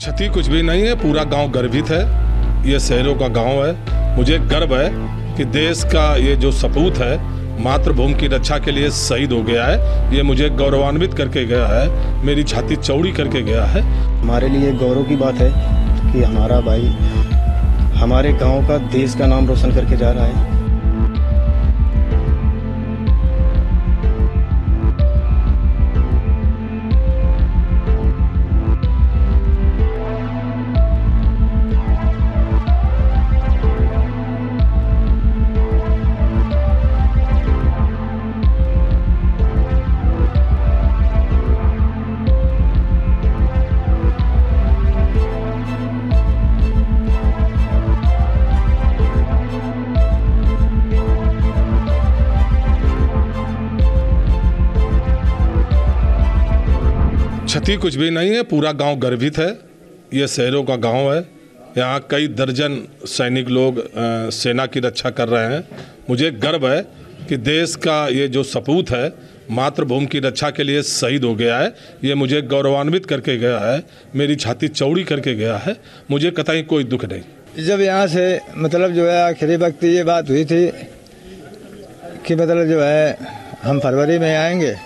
क्षति कुछ भी नहीं है, पूरा गांव गर्वित है। ये शहरों का गांव है। मुझे गर्व है कि देश का ये जो सपूत है मातृभूमि की रक्षा के लिए शहीद हो गया है। ये मुझे गौरवान्वित करके गया है, मेरी छाती चौड़ी करके गया है। हमारे लिए गौरव की बात है कि हमारा भाई हमारे गांव का, देश का नाम रोशन करके जा रहा है। क्षति कुछ भी नहीं है, पूरा गांव गर्वित है। ये शहरों का गांव है। यहाँ कई दर्जन सैनिक लोग सेना की रक्षा कर रहे हैं। मुझे गर्व है कि देश का ये जो सपूत है मातृभूमि की रक्षा के लिए शहीद हो गया है। ये मुझे गौरवान्वित करके गया है, मेरी छाती चौड़ी करके गया है। मुझे कतई कोई दुख नहीं। जब यहाँ से जो है आखिरी वक्त ये बात हुई थी कि जो है हम फरवरी में आएंगे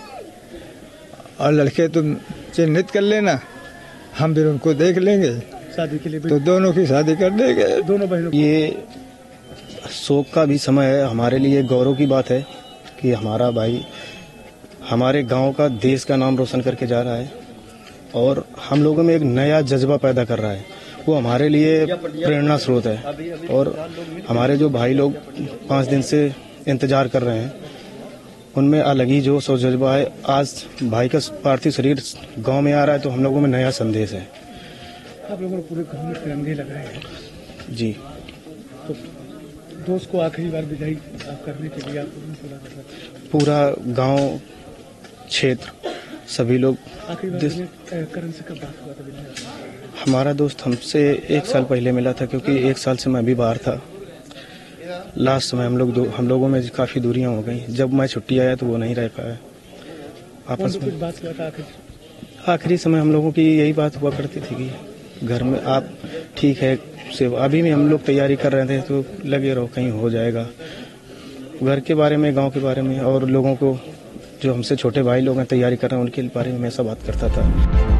और लड़के तुम चिन्हित कर लेना, हम फिर उनको देख लेंगे शादी के लिए, तो दोनों की शादी कर देंगे, दोनों बहनों। ये शोक का भी समय है। हमारे लिए गौरव की बात है कि हमारा भाई हमारे गांव का, देश का नाम रोशन करके जा रहा है और हम लोगों में एक नया जज्बा पैदा कर रहा है। वो हमारे लिए प्रेरणा स्रोत है। और हमारे जो भाई लोग 5 दिन से इंतजार कर रहे हैं, उनमें अलग ही जोश और जज्बा है। आज भाई का पार्थिव शरीर गांव में आ रहा है तो हम लोगों में नया संदेश है। आप लोगों ने पूरे गांव में तिरंगे लगाए हैं जी। तो दोस्त को आखिरी बार विदाई करने के लिए पूरा गांव, क्षेत्र, सभी लोग। करण से कब बात हुआ था? हमारा दोस्त हमसे 1 साल पहले मिला था, क्योंकि 1 साल से मैं भी बाहर था। लास्ट में हम लोगों में काफ़ी दूरियां हो गई। जब मैं छुट्टी आया तो वो नहीं रह पाया आपस में। कुछ बात हुआ था आखिरी समय हम लोगों की यही बात हुआ करती थी कि घर में आप ठीक है से अभी भी हम लोग तैयारी कर रहे थे, तो लगे रहो कहीं हो जाएगा। घर के बारे में, गांव के बारे में और लोगों को जो हमसे छोटे भाई लोग हैं तैयारी कर रहे हैं, उनके बारे में मैं ऐसा बात करता था।